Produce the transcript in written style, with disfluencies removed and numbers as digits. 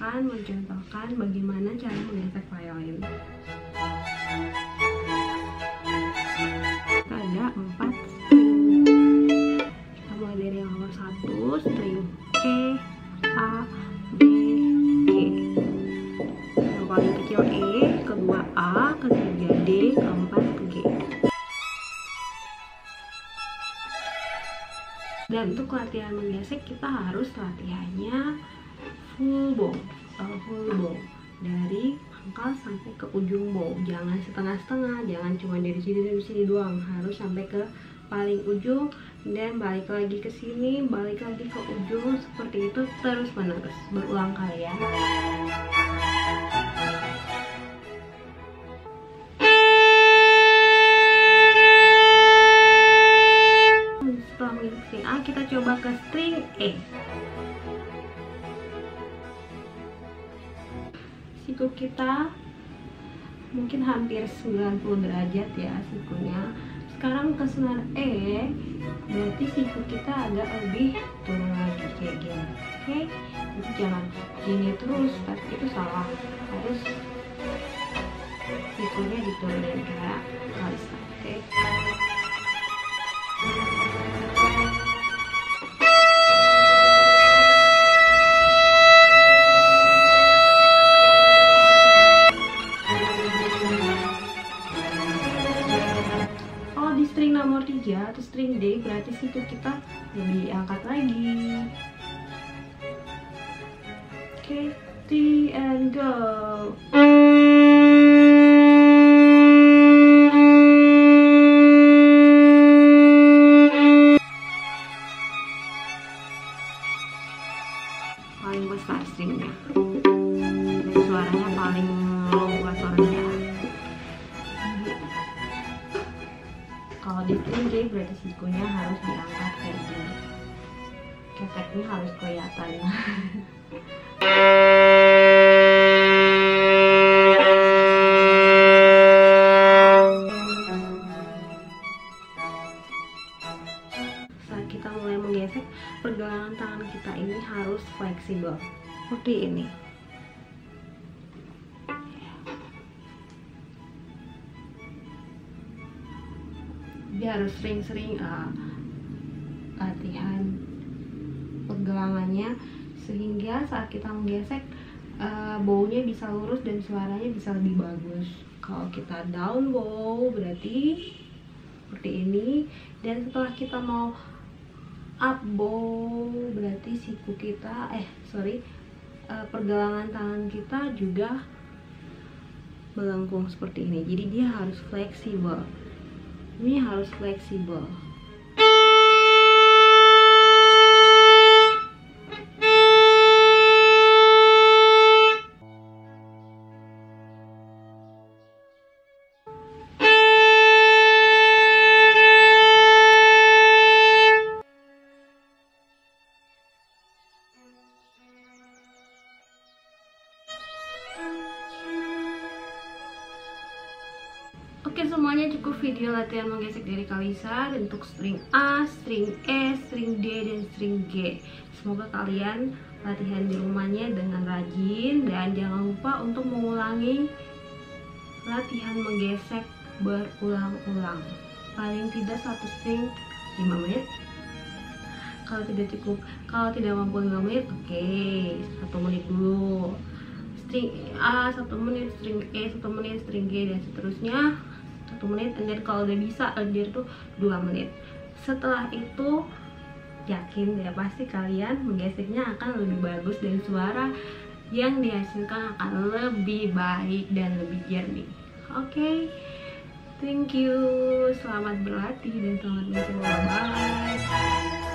akan mencontohkan bagaimana cara menggesek violin. Ada 4 string. Kita mulai dari yang nomor 1, string E, A, B, G. Yang paling kecil E, kedua A, ketiga D, keempat G. Dan untuk latihan menggesek kita harus latihannya full bow atau full bow, dari pangkal sampai ke ujung bow. Jangan setengah-setengah, jangan cuma dari sini doang, harus sampai ke paling ujung dan balik lagi ke sini, balik lagi ke ujung, seperti itu terus menerus, berulang kali ya. Setelah menggesek string A, kita coba ke string E. Siku kita mungkin hampir 90 derajat ya sikunya. Sekarang ke senar E, berarti siku kita agak lebih turun lagi kayak gini. Oke, itu jangan gini terus, tapi itu salah. Harus sikunya diturunin kayak kalisa. Oke. String nomor 3 atau string D, berarti situ kita lebih angkat lagi. Oke, 3 and go. Paling besar stringnya dan suaranya paling low atau rendah. Kalau di string G berarti sikunya harus diangkat kayak gini. Keteknya harus kelihatan. Saat kita mulai menggesek, pergelangan tangan kita ini harus fleksibel. Seperti ini. Dia harus sering-sering latihan pergelangannya sehingga saat kita menggesek bownya bisa lurus dan suaranya bisa lebih bagus. Kalau kita down bow berarti seperti ini, dan setelah kita mau up bow berarti siku kita pergelangan tangan kita juga melengkung seperti ini. Jadi dia harus fleksibel. Ini harus fleksibel. Oke, semuanya cukup video latihan menggesek dari Kalisa untuk string A, string E, string D, dan string G. Semoga kalian latihan di rumahnya dengan rajin, dan jangan lupa untuk mengulangi latihan menggesek berulang-ulang. Paling tidak satu string 5 menit. Kalau tidak mampu 5 menit, oke, 1 menit dulu. String A 1 menit, string E 1 menit, string G, dan seterusnya 1 menit. Dan kalau udah bisa lebih itu 2 menit. Setelah itu yakin ya pasti kalian menggeseknya akan lebih bagus dan suara yang dihasilkan akan lebih baik dan lebih jernih. Oke, thank you, selamat berlatih dan selamat mencoba. Bye.